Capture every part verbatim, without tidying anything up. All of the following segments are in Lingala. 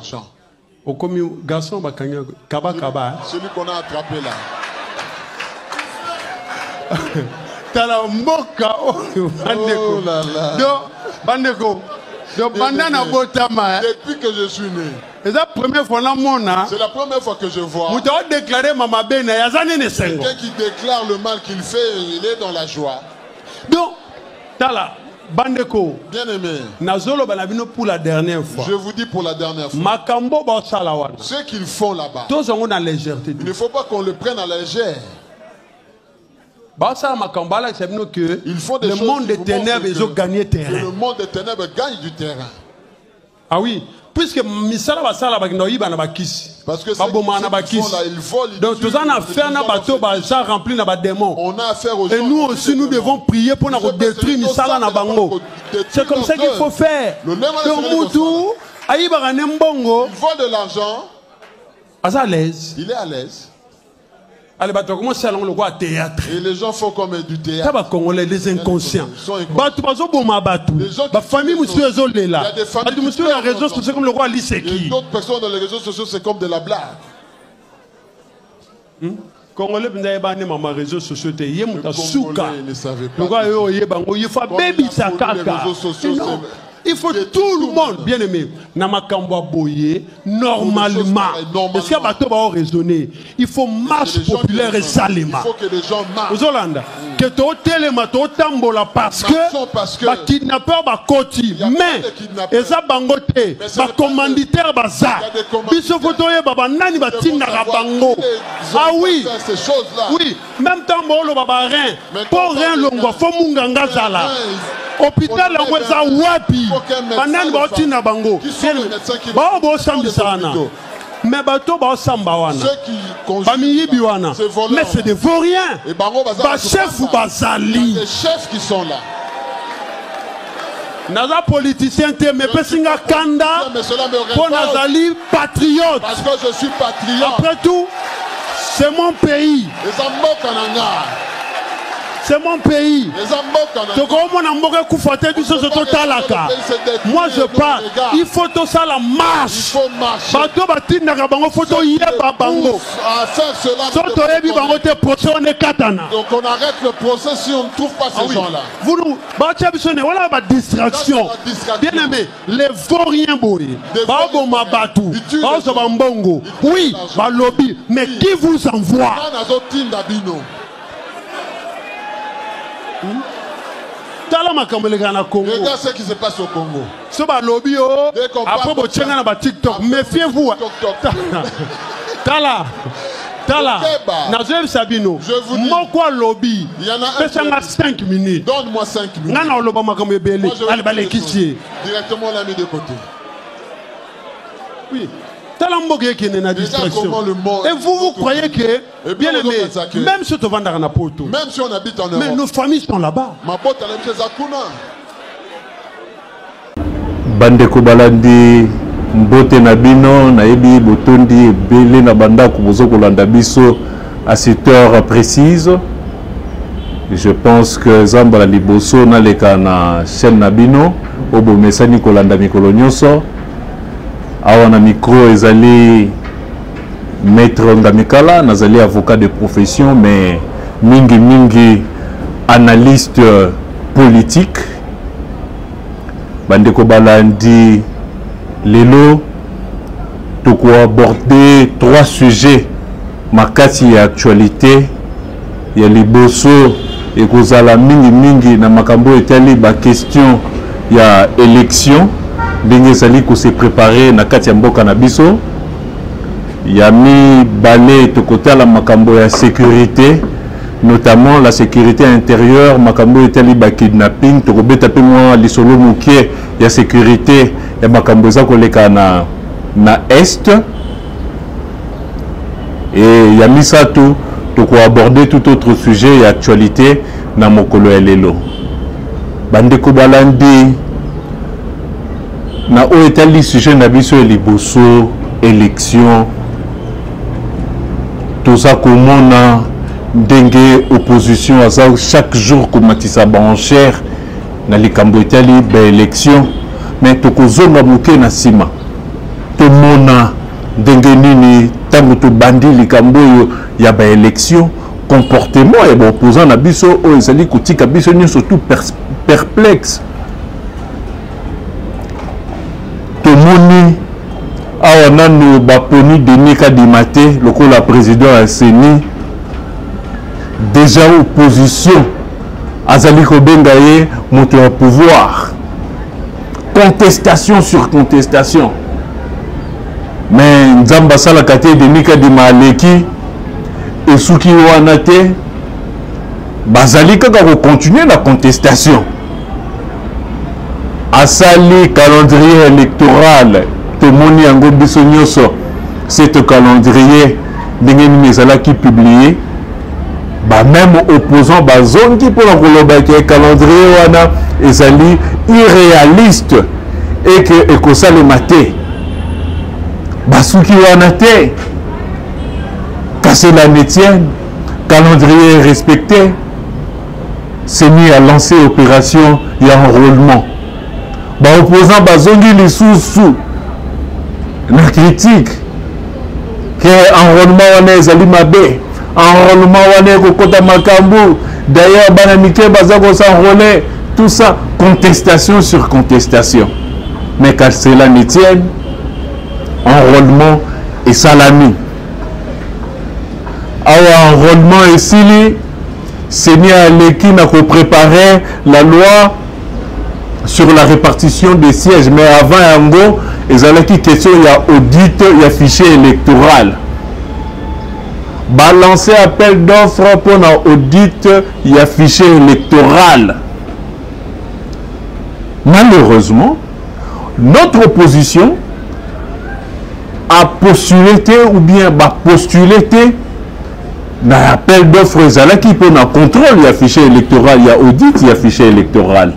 l'argent. Au commis garçon bakanya kaba kaba. Celui qu'on a attrapé là. Tala mboka oh bandeko. Donc bandeko. Donc bandana botama. Depuis que je suis né. C'est la première fois dans mon âge. C'est la première fois que je vois. Vous avez déclaré maman bena yazane ne sengo. Quelqu'un qui déclare le mal qu'il fait, il est dans la joie. Donc tala bandeko. Bien aimé. Nazolo banabino pour la dernière fois. Je vous dis pour la dernière fois. Makambo ba salawana. Ce qu'ils font là-bas. Tous ont la légèreté. Il ne faut pas qu'on le prenne à la légère. Que ils font des le choses monde des ténèbres, ils ont gagné terrain. Le monde des ténèbres gagne du terrain. Ah oui, puisque misala basala bakino yiba na bakisi. Parce que c'est là, ils volent. Donc tout ça on a affaire na bateau ça rempli na ba démons. On a affaire aux gens. Et nous aussi nous devons prier pour nous détruire misala na bango. C'est comme ça qu'il faut faire. Le Donc mutu ayiba ka mbongo. Il vole de l'argent. À l'aise. Il est à l'aise. Allez, bah, commence à le quoi théâtre. Et les gens font comme du théâtre. Ça va congolais, les inconscients. Bah, tu vas au bon mabatou. La famille monsieur est là. Il y a des familles qui monsieur les réseaux sociaux comme le roi Liseki. D'autres personnes dans les réseaux sociaux, c'est comme de la blague. Congolais, vous n'avez pas les réseaux sociaux. Il y a des souka. Ils ne savaient pas. Le roi, il faut baby sa caca. Il faut tout le monde, bien aimé, Namakambo boyer normalement. Est-ce qu'il y a bateau va raisonner? Il faut marche populaire et salima. Il faut que les gens marchent. Aux Hollandais, que tu as télémato tambola parce que les kidnappeurs ba koti, mais les abangote, ba commanditaire baza. Biso photoye baba nani ba tinda bango. Ah oui, oui, même temps bolo baba rien, pour rien longo, faut munganga zala. Hôpital la weza wapi banani ba tina bango ba bo sambisa wana mais bato ba samba wana ba miyibi wana mais c'est des vauriens ba chef ou bazali les chefs qui sont là. Naza politicien te me pesinga kanda pour nazali patriote parce que je suis patriote. Après tout c'est mon pays. C'est mon pays. Moi je parle. Il faut tout ça la marche. Donc on arrête le procès si on ne trouve pas ces gens-là. Vous nous, voilà ma distraction. Bien aimé, les vauriens boy. Babo Mabatou. Oui, lobby. Mais qui vous envoie? Regarde ce qui se passe au Congo. Lobby, après vous TikTok, méfiez-vous. Tala, Tala, Nazev Sabino, moi quoi lobby? Il y en a un. cinq minutes. Donne-moi cinq minutes. Non, non, le bama comme belé. Allez, allez, qui directement on l'a mis de côté. Oui. Et vous, vous croyez que, bien aimé, même si tu vas dans Napoto, même si on habite en Europe, mais nos familles sont là-bas. Bande Kobalandi, Mbote Nabino, Naebi, Botondi, Bele Nabanda, Kubozo Kolanda Biso, à cette heure précise. Je pense que Zambala Liboso, Naleka na chaîne Nabino, Obo Mesani Kolanda Mikolonyoso. Awana micro ezali maître Ngamikala, nazali avocat de profession mais mingi mingi analyste politique. Bandeko Balandi lelo toko aborder trois sujets makati ya actualité ya liboso et kozala mingi mingi na makambo etali ba question ya élection. Ndenge sali ko se préparer na kati ya mboka na biso ya mi balé to côté la makambo ya sécurité, notamment la sécurité intérieure, makambo etali ba kidnapping to ko beta pe moi lisolo mukie ya sécurité ya makambo za ko leka na na est et ya misato to ko aborder tout autre sujet et actualité na mokolo ya lelo. Bandeko Balandi na o etali sujet na biso liboso élection tout ça komona ndenge opposition aza chaque jour komatisa banchère na likambo etali ba élection mais tokozonga moke na sima to ntango to bandi likambo il y a ba élection comportement et opposant na biso o ezali kotika biso ni surtout perplexe to moni awa nanu baponi Denis Kadimate lokola président ya Seni déjà opposition azali kobenga ye moto ya pouvoir contestation sur contestation mais nzamba sala kate Denis Kadimate et souki wana te bazali kaka ko continuer la contestation asali calendrier électoral témoigné yango biso nyoso cette calendrier ndenge nini ezalaki publié ba même opposant bazongi pour la koloba ke calendrier wana ezali irréaliste et que ekosalema te basuki wana te cela ne tienne, calendrier est respecté, c'est mis à lancer opération et enrôlement. Bah opposant bazongi les sous-sous, la critique, que enrôlement on est Zalimabe, enrôlement on est Kokota Makambu, d'ailleurs Banamike Bazako s'enrôler, tout ça, contestation sur contestation. Mais quand cela ne tienne, enrôlement et salami. Awa enrôlement et sili Seigneur Leki n'a qu'à préparer la loi sur la répartition des sièges, mais avant Yango ils allaient qui question il y a audit, il y a fichier électoral balancer appel d'offres pour l'audit, il y a fichier électoral. Malheureusement notre opposition a postulé ou bien va postuler dans l'appel d'offres qui peut un contrôle, il y a fichier électoral, il y a audit, il y a fichier électoral.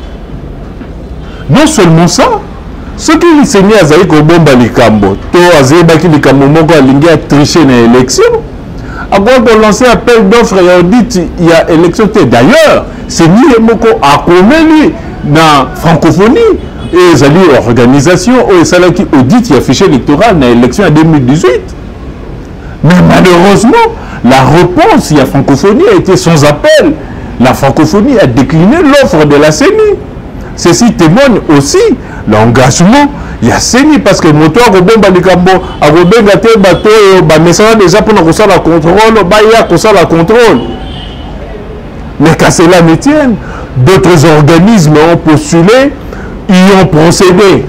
Non seulement ça, ce qui est enseigné à Zaïk au Bomba Likambo, to Azébaki Likambo Moko a lingué à tricher dans l'élection, à quoi pour lancer appel d'offres et audit, il y a élection. D'ailleurs, c'est ni Moko a connu dans la francophonie et les alliés organisation, et ça qui audit, il y a fichier électoral dans l'élection en deux mille dix-huit. Mais malheureusement, la réponse, il y a francophonie, a été sans appel. La francophonie a décliné l'offre de la C E N I. Ceci témoigne aussi l'engagement. Il y a C E N I parce que le moteur a bomba de cambo, a bomba de bateau, a message déjà pour nous faire la contrôle, il y a pour ça la contrôle. Mais qu'à cela ne tienne, d'autres organismes ont postulé, y ont procédé.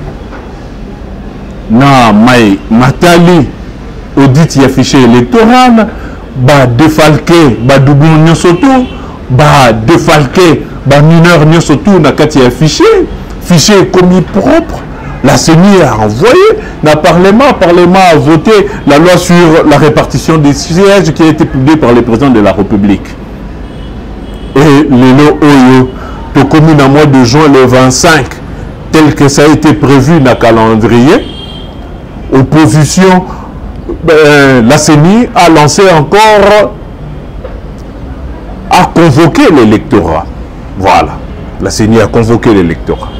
Non, mais Matali, audit y a fichier électoral, bah défalqué, bah double nyosoto, bah défalqué, bah mineur nyosoto, n'a qu'à y a fichier, fichier commis propre, la C E N I a envoyé, le Parlement, le Parlement a voté la loi sur la répartition des sièges qui a été publiée par le président de la République. Et les lots Oyo, de commune en mois de juin le vingt-cinq, tel que ça a été prévu dans le calendrier, opposition, ben, la C E N I a lancé encore, a convoqué l'électorat. Voilà, la C E N I a convoqué l'électorat.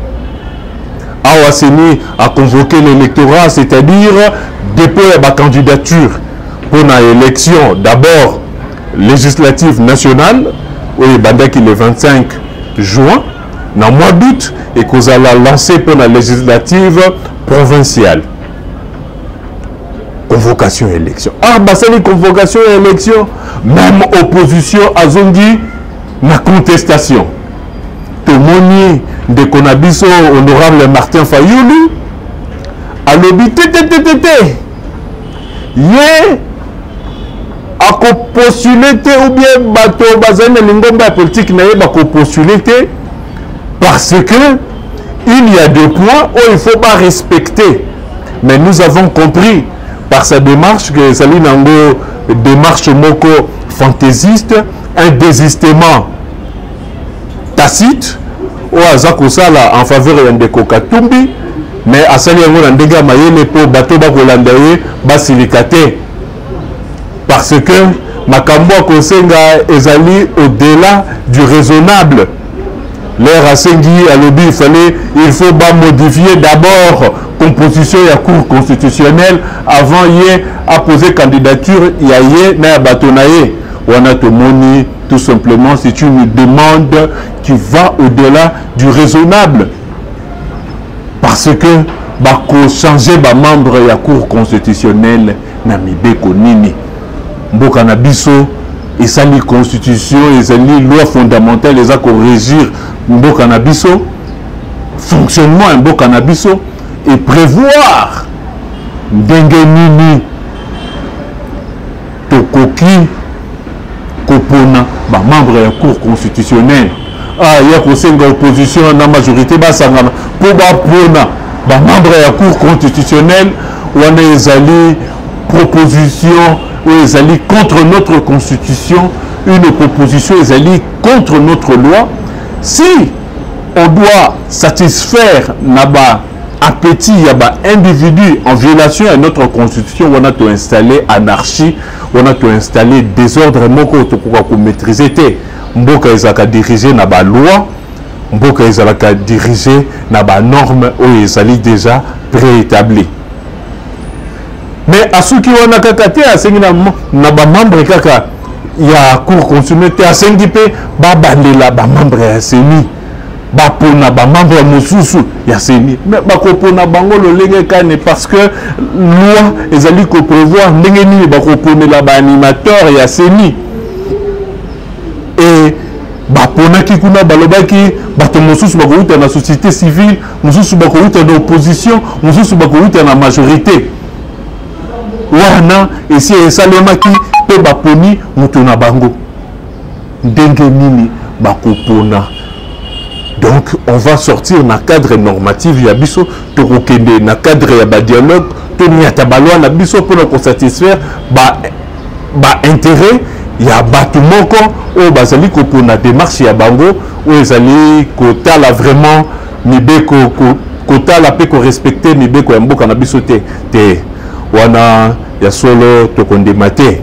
La C E N I a convoqué l'électorat, c'est-à-dire dépôt de la candidature pour l'élection d'abord législative nationale, oui, le vingt-cinq juin, dans le mois d'août, et qu'on a lancé pour la législative provinciale. Convocation et élection. Ah, bah c'est les convocations et élection. Même opposition à Zondi, la contestation. Témoigné de Konabiso, honorable Martin Fayoulou, à l'obité, té, té, té, té. Yé, à postuler ou bien bateau, bazan, l'ingomba politique, n'a pas postuler parce que il y a deux points où il ne faut pas respecter. Mais nous avons compris par sa démarche que Saline Nango, démarche moko fantaisiste, un désistement tacite, ou à Zakosala en faveur de Kokatumbi, mais à Saliango Nandega Mayele pour bateau Bakolandaye, Basilikate. Parce que Makambo Kosenga ezali au-delà du raisonnable. L'air à Sengi, à l'Obi, il fallait, il faut pas modifier d'abord composition de la Cour constitutionnelle avant hier à poser candidature, il y a hier na batonaye. On a tomoni tout simplement, c'est une demande qui va au-delà du raisonnable. Parce que bako changer ba membre de la Cour constitutionnelle na mibeko nini. Mboka na biso et ça les constitution, et ça les lois fondamentales, les a corrigir mboka na biso, fonctionnement mboka na biso et prévoir ndenge nini tokoki kopona ba membre de la Cour constitutionnelle. Ah, il y a conseil d'opposition na majorité basangana pour ba pona ba membre de la Cour constitutionnelle ou on est allé proposition ou ils allient contre notre constitution, une proposition ils allient contre notre loi. Si on doit satisfaire naba appétit yaba individu en violation à notre constitution, on a tout installé anarchie, on a tout installé désordre, moko to ko maîtriser té mboka ezaka diriger naba loi, mboka ezaka diriger naba norme ou ils allient déjà préétabli. Mais à ceux qui ont un kakaté à Sénina, na ba membre kaka ya Cour constitutionnelle à Séngipe, ba bandela ba membre ya Séni, ba pona ba membre mosusu ya Séni. Mais ba ko pona bango le lenge kane parce que loi ezali ko prévoir ndenge nini ba ko ponela ba animateur ya Séni. Et ba pona ki kuna balobaki bato mosusu ba ko uta na société civile, mosusu ba ko uta na opposition, mosusu ba ko uta na majorité. Wana ici esalemaki pe baponi mutu na bango ndenge nini bakopona. Donc on va sortir na cadre normatif ya biso to kokende na cadre ya ba dialogue to ni atabalwa na biso pour ko satisfaire ba ba intérêt ya batu moko o bazali kopona démarche ya bango o ezali kotala vraiment mibeko kotala pe ko respecter mibeko ya mboka na biso te te wana ya solo tokondemate.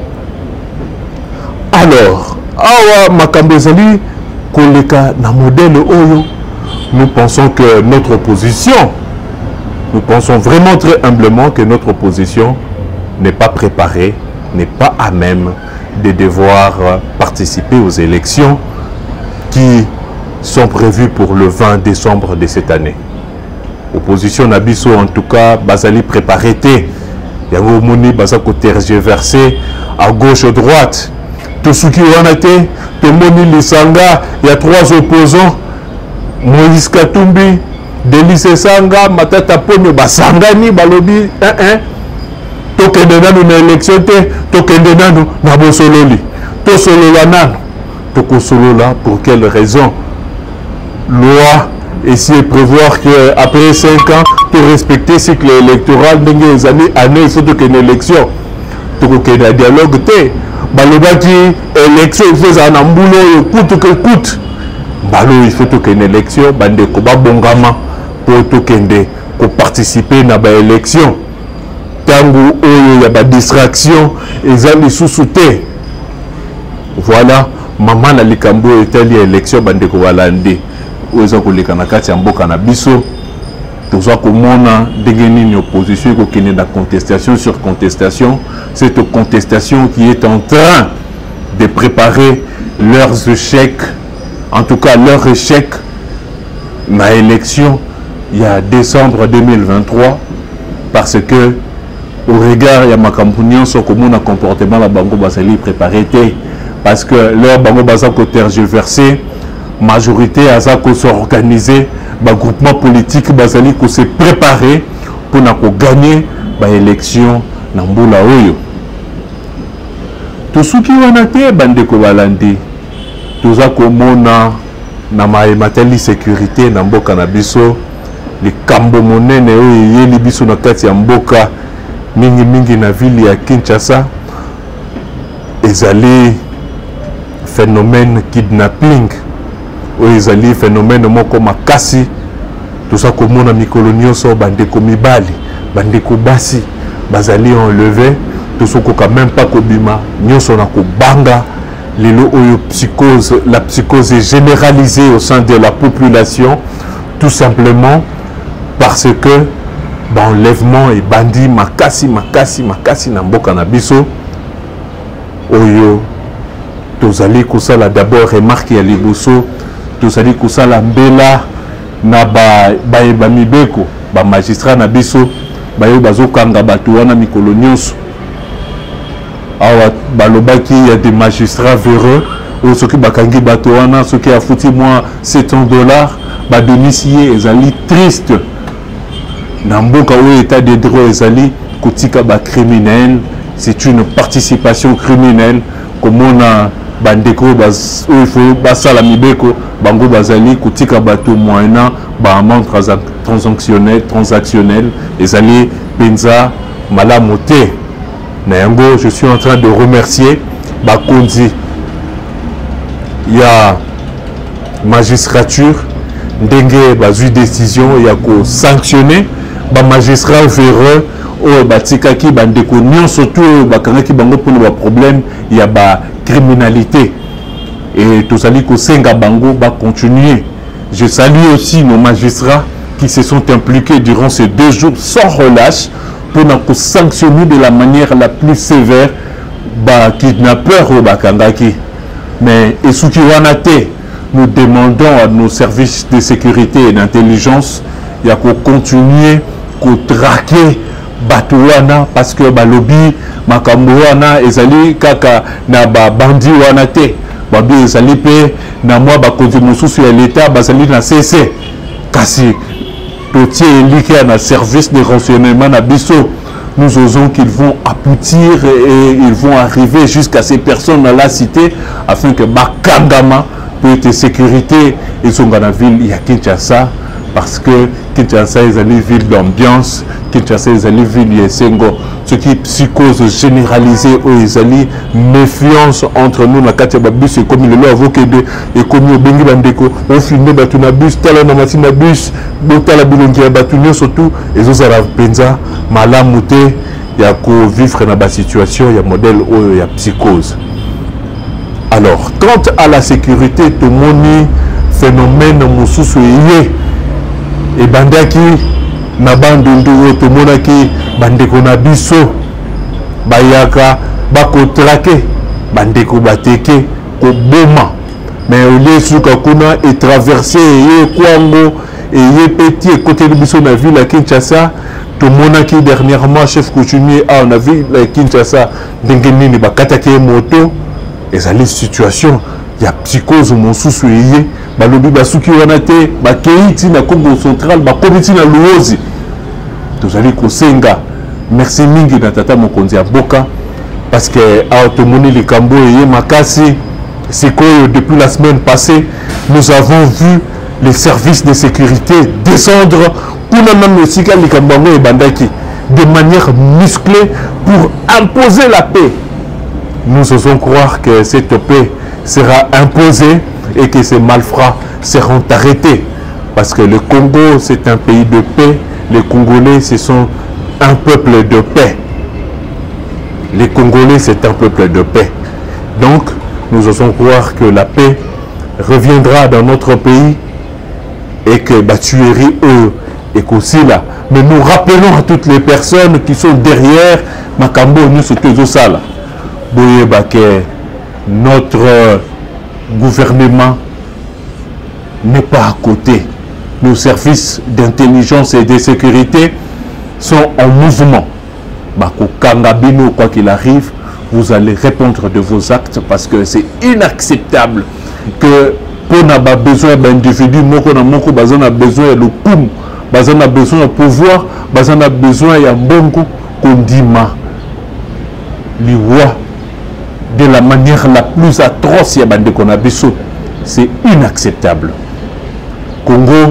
Alors awa makambo ezali koleka na modèle oyo, nous pensons que notre opposition, nous pensons vraiment très humblement que notre opposition n'est pas préparée, n'est pas à même de devoir participer aux élections qui sont prévues pour le vingt décembre de cette année. Opposition Nabiso en tout cas basali préparé té yango moni basako tergiversé à gauche à droite tout ce qui en a été tout moni lisanga il y a trois opposants Moïse Katumbi Délice Sanga Matata Ponyo basangani balobi un un to kende nanu na élection té to kende nanu na bosololi to solola nanu to ko solola pour quelle raison? Loi essayer de prévoir qu'après cinq ans, pour respecter le cycle électoral, dans les années, années, il faut qu'il y ait une élection. Pour qu'il y ait un dialogue. Balobaki, élection, il faut un boulot, coûte que coûte. Balo, il faut qu'il y ait une élection, bande koba bongama, pour qu'il y ait participer à l'élection. Tango, il y a des distractions, ils ont des sous-soutés. Voilà, maman a likambo était l'élection, bande koba landé. Oza koleka na kati ya mboka na biso toza komona ndenge nini opposition kokende na contestation sur contestation, cette contestation qui est en train de préparer leurs échecs, en tout cas leur échec na élection il y a décembre deux mille vingt-trois, parce que au regard ya makambo nyonso komona comportement la bango basali préparé té parce que leur bango baza ko tergiverser majorité à ça qu'on s'organiser, le groupement politique basali qu'on s'est préparé pour gagner l'élection dans Mboula Oyo. Tout ce qui en a été, bande ko balandi, tout ça comme on a na matériel sécurité na mboka na biso, les kambo monene oyo yeli biso na kati ya mboka mingi mingi na ville ya Kinshasa, ezali phénomène kidnapping. Ezali phénomène moko makasi tout ça comme on a mikolo nyonso bandeko mibali bandeko basi bazali enlevé tout ça ko quand même pas kobima nyonso na kobanga lelo oyo psychose, la psychose est généralisée au sein de la population tout simplement parce que enlèvement et bandit makasi makasi makasi na mboka na biso oyo tozali kusala d'abord remarque ya liboso tozali kusala mbela na ba ba mibeko ba magistrat na biso bayo bazokanga bato wana mikolo nyonso awa balobaki il y a des magistrats véreux ou ceux qui bakangi bato wana ceux qui a foutu moi sept cents dollars ba domicilier ezali triste na mboka où état de droit ezali kotika ba criminel c'est une participation criminelle comme on a bandeko bas il faut basala mibeko bango bazali kotika bato moyena ba amende transactionnel transactionnel ezali penza malamote na yango je suis en train de remercier bakonzi ya magistrature ndenge bazui décision ya ko sanctionner ba magistrat véreux o batikaki bandeko nyonso surtout bakangaki bango pour le problème ya ba criminalité et tozali ko senga bango ba continuer. Je salue aussi nos magistrats qui se sont impliqués durant ces deux jours sans relâche pour nous sanctionner de la manière la plus sévère ba kidnappeurs ou bakangaki. Mais et ce qui en a été, nous demandons à nos services de sécurité et d'intelligence il y a qu'on continue qu'on traquer Batouana parce que ba lobby makambo wana ezali kaka na ba bandi wana te babi ezali pe na moi ba konzi mosusu ya l'état bazali na C C kasi totie liké na service de renseignement na biso. Nous osons qu'ils vont aboutir et ils vont arriver jusqu'à ces personnes à la cité afin que Bakangama peut être sécurité et son dans la ville il y a Kinshasa parce que Kinshasa est une ville d'ambiance, Kinshasa est une ville de Sengo, ce qui est psychose généralisée ou une méfiance entre nous na kati ya bus et comme le loi avocat de et comme au bengi bandeko on filme batu na bus tala na machine na bus botala bilongi ya batu surtout et zo za penza malamu te ya ko vivre na ba situation ya modèle ou ya psychose. Alors quant à la sécurité tout moni phénomène mususu yé et bandaki na bandundu to monaki bandeko na biso bayaka bako traquer bandeko bateke ko boma mais au lieu suka kuna et traverser et kwango et y petit côté de biso na ville à Kinshasa to monaki dernièrement chef coutumier a on a vu la Kinshasa ndengeni ni bakataki moto et ça les situations il y a psychose mosusu yé balobi basuki wana te bakeiti na Congo central bakomiti na Luozi tozali kosenga merci mingi na tata mokonzi ya boka parce que automoni likambo yé makasi sikoyo depuis la semaine passée nous avons vu les services de sécurité descendre pour même sika likambo et bandaki de manière musclée pour imposer la paix. Nous osons croire que cette paix sera imposée et que ces malfrats seront arrêtés parce que le Congo c'est un pays de paix, les Congolais ce sont un peuple de paix, les Congolais c'est un peuple de paix, donc nous osons croire que la paix reviendra dans notre pays et que la tuerie eux et qu'aussi là, mais nous rappelons à toutes les personnes qui sont derrière Makambo nous sommes sala boyeba que notre gouvernement n'est pas à côté. Nos services d'intelligence et de sécurité sont en mouvement. Bako Kangabino, quoi qu'il arrive, vous allez répondre de vos actes parce que c'est inacceptable que pour n'avoir besoin d'individus, moko na moko bazan a besoin de l'oum, bazan a besoin de pouvoir, bazan a besoin de mbongo kondima liwa de la manière la plus atroce ya bande konabiso. C'est inacceptable. Congo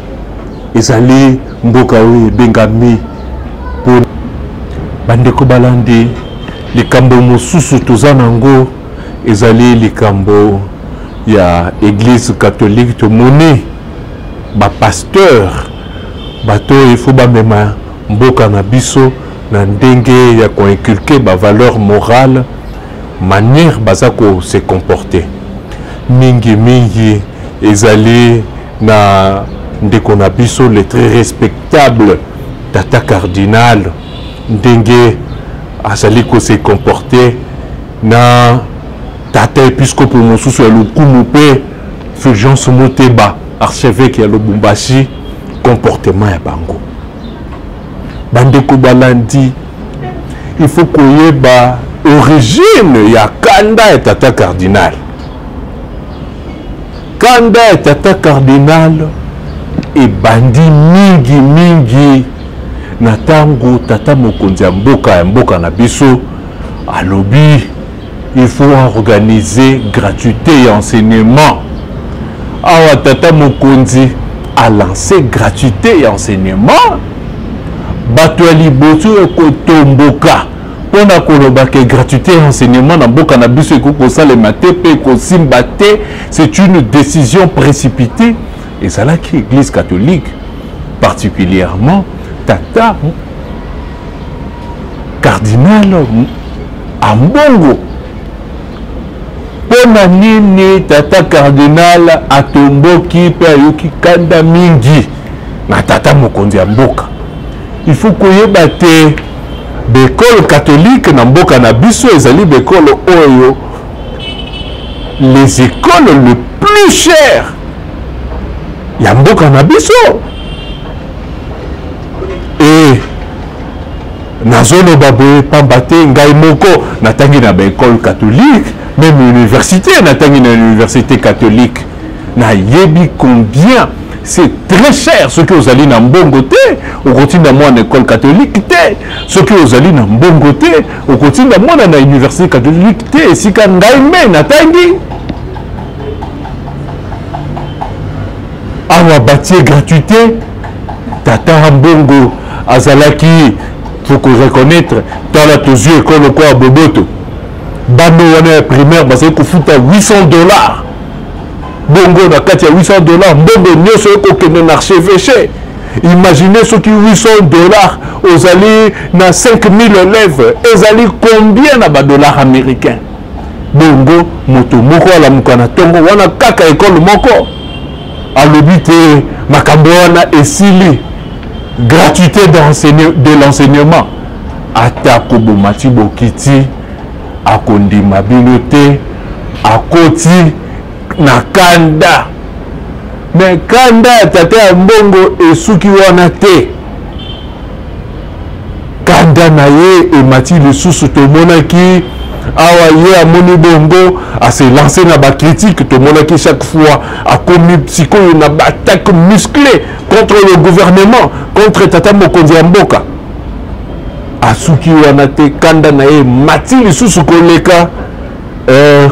ezali mboka oyo bengami pour bandeko balandi likambo mosusu toza nango ezali likambo ya église catholique tomoni ba pasteur bato il faut ba mema mboka na biso na ndenge ya ko inculquer ba valeur morale manière bazako se comporter mingi mingi ezali na ndeko na biso le très respectable tata cardinal ndenge azali ko se comporter na tata épiscope mosusu ya lokumu pe Fulgence Moteba archevêque ya Lubumbashi comportement ya bango bandeko balandi il faut koyeba origine ya kanda ya tata cardinal kanda ya tata cardinal ebandi mingi mingi na tango tata mokonzi ya mboka ya mboka na biso alobi il faut organiser gratuité et enseignement awa tata mokonzi a lancé gratuité et enseignement bato ya liboso ekotomboka mpona koloba ke gratuité et enseignement na mboka na biso ekokosalema te mpe ekosimba te c'est une décision précipitée ezalaki église catholique particulièrement tata cardinal ambongo mpona nini tata cardinal atomboki mpe ayoki kanda mingi na tata mokonzi ya mboka il faut koyeba te bekole catholique na mboka na biso ezali bekole oyo les écoles le plus cher ya mboka na biso et nazoloba boye pamba te ngai moko natangi na baekole catholique même université natangi na université catholique nayebi combien c'est très cher ce que vous allez na mbongo te okotinda mwana école catholique te ce que vous allez na mbongo te okotinda mwana na université catholique te esika ngai me natangi awa batie gratuité tata mbongo azalaki faut que reconnaître dans la tozu école quoi à Boboto bano wana primaire bazali kofuta huit cents dollars bongo na kati ya huit cents dollars mbongo nyonso ekokende na archevêché imaginez soki huit cents dollars ozali na cinq mille élèves ezali combien na badollars américains bongo moto moko alamuka na ntongo wana kaka ekole moko alobi te makambo wana esili gratuité de l'enseignement ata kobomati bokiti akondima bino te akoti na kanda mais kanda tata ya mbongo esuki wana te kanda na ye emati lisusu tomonaki awa ye amoni bongo ase lancé na bacritique tomonaki chaque fois akomi sikoyo na baattaque musclée contre le gouvernement contre tata mokonzi ya mboka asuki wana te kanda na ye mati lisusu koleka euh,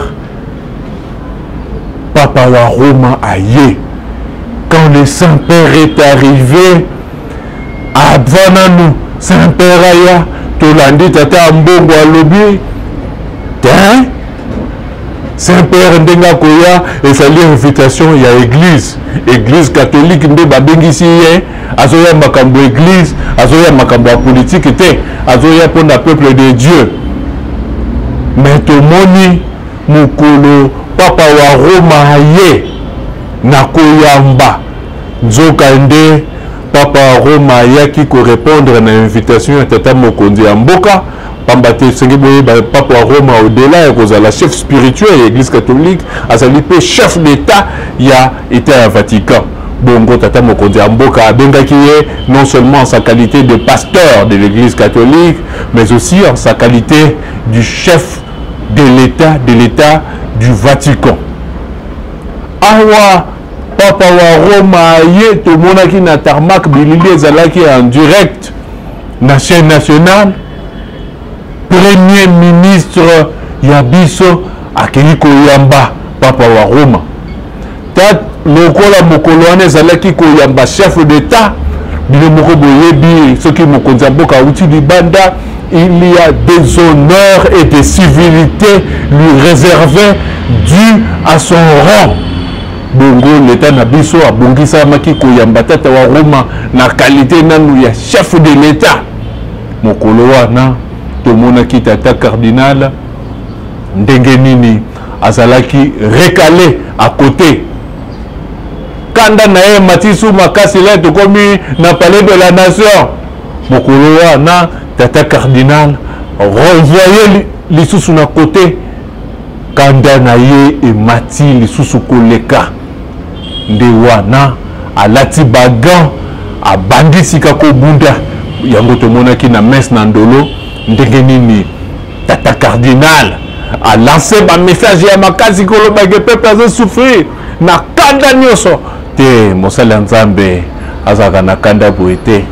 papa wa Roma aye quand le Saint-Père est arrivé avant nous Saint-Père aya tolandi tata mbongo alobi hein? Saint-Père ndenga koya ezali invitation ya église église catholique nde babengisi ye azoya makambo église azoya makambo ya politique te azoya mpona peuple de Dieu mais tomoni mokolo papa wa Roma ye na koyamba nzoka nde papa wa Roma ayaki korépondre na invitation ya tata mokonzi ya mboka pamba te sengi boye papa wa Roma au-delà ya kozala chef spirituel ya église catholique azali pe chef d'état ya état ya Vatican bongo tata mokonzi ya mboka abengaki ye non seulement en sa qualité de pasteur de l'église catholique mais aussi en sa qualité du chef de l'état de l'état du Vatican awa papa wa Roma ye tomonaki na tarmac bilili ezalaki en direct na chaîne nationale premier ministre ya biso akeli koyamba papa wa Roma tat lokola mokolo wana ezalaki koyamba chef d'état bino moko boyebi soki mokonzi ya mboka auti libanda il y a des honneurs et des civilités lui réservées dû à son rang bongo l'état na biso abongisamaki koyamba tata wa Roma na qualité nanu ya chef de l'état mokolo wana tomonaki tata cardinal ndenge nini azalaki recalé à côté kanda na ye matisu makasi la tokomi na palais de la nation mokolo wana tata cardinal renvoyer lisusu na côté kanda na ye emati lisusu koleka nde wana alati bagan abandisi kako bunda yango tomonaki na messe na ndolo ndenge nini tata cardinal a lancé un message ya makasi kolobaki peuple azo souffrir na kanda nyonso te mosala nzambe azaka na kanda boye te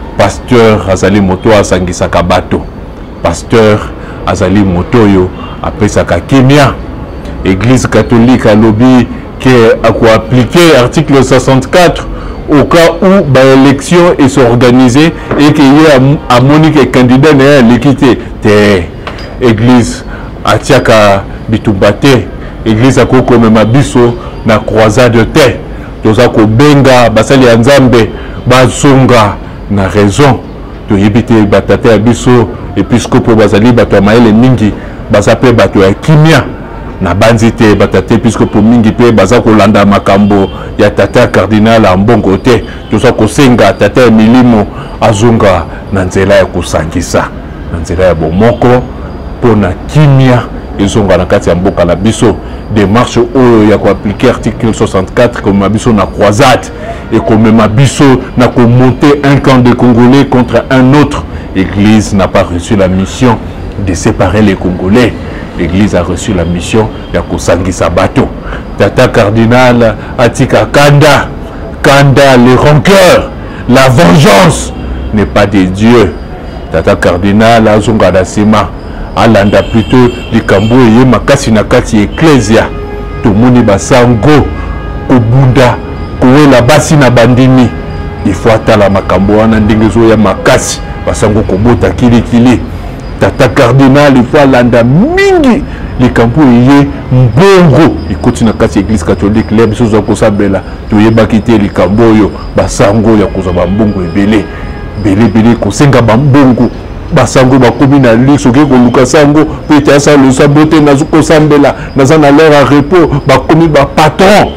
pasteur azali moto asangisaka bato pasteur azali moto oyo apesaka kimia église catholique alobi ke akoappliquer article soixante-quatre au cas où ba élection est s'organiser et qu'il y a à Monique candidat à l'équité te église atiaka bitubate église akoko mema biso na croisade te toza ko benga basali ya nzambe bazonga na raison to yebite batata ya biso episcopo bazali bato ya maele mingi bazape bato ya kimia na banzi te batate episcopo mingi pe baza kolanda makambo ya tata cardinal ya mbongo te toza kosenga tata ya milimo azonga na nzela ya kosangisa na nzela ya bomoko pona kimia ezonga na kati ya mboka na biso démarche oyo ya koappliquer article soixante-quatre comme biso na croisade et comme biso na ko monter un camp de Congolais contre un autre. L'église n'a pas reçu la mission de séparer les Congolais. L'église a reçu la mission de kosangisa bato. Tata cardinal atika kanda kanda les rancœurs, la vengeance n'est pas de Dieu. Tata cardinal azonga da sima alanda plutôt likambo ye makasi na kati ecclesia tomoni basango kobunda kowela basi na bandimi il faut atala makambo wana ndenge zo ya makasi basango kobota kilikili tata cardinal il faut alanda mingi likambo ye mbongo ikoti na kati église catholique le biso zo kosabela toyebaki te likambo oyo basango ya kozaba mbongo ebele bele bele kosenga bambongo basango bakomi na lik soki koluka sango pete asala osambo te nazokosambela naza na leur à repos bakomi bapatron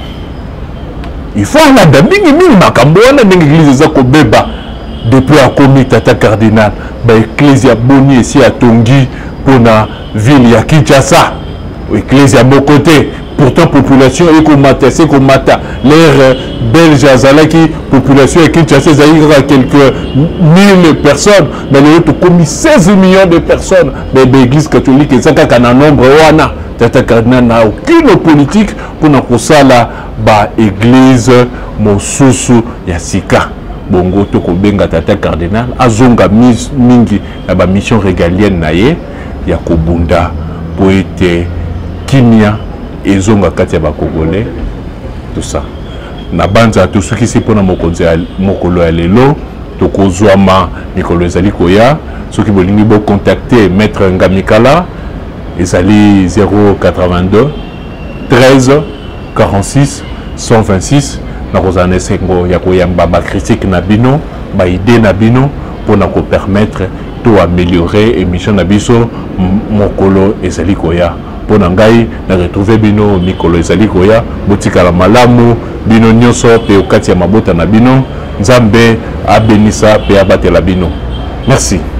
il faut alanda mingi mingi makambo wana ndenge église eza kobeba depuis akomi tata cardinal baeglise ya boni esi atongi mpona ville ya Kinshasa église ya moko te pourtant population ekomata esi ekomata l'air belge azalaki population ya Kinshasa ezali kaka quelques mille personnes mais lelo tokomi seize millions de personnes mais l'église catholique eza kaka na nombre wana tata cardinal na aucune politique mpona kosala baéglise mosusu ya sika bongo tokobenga tata cardinal azonga mingi na bamission régalienne na ye ya kobunda po ete kimia ezonga kati ya bakongolais tout ça na banza tosukisi mpona mokonzi ya mokolo ya lelo tokozwama mikolo ezali koya soki bolingi bocontacte maître Ngamikala ezali zéro quatre-vingt-deux treize quarante-six cent vingt-six nakozala na esengo ya koyamba bacritique na bino baide na bino mpona kopermettre to améliorer émission na biso mokolo ezali koya mpona ngai na retrouver bino mikolo ezali koya botikala malamu bino nyonso pe okati ya mabota na bino nzambe abenisa pe abatela bino merci.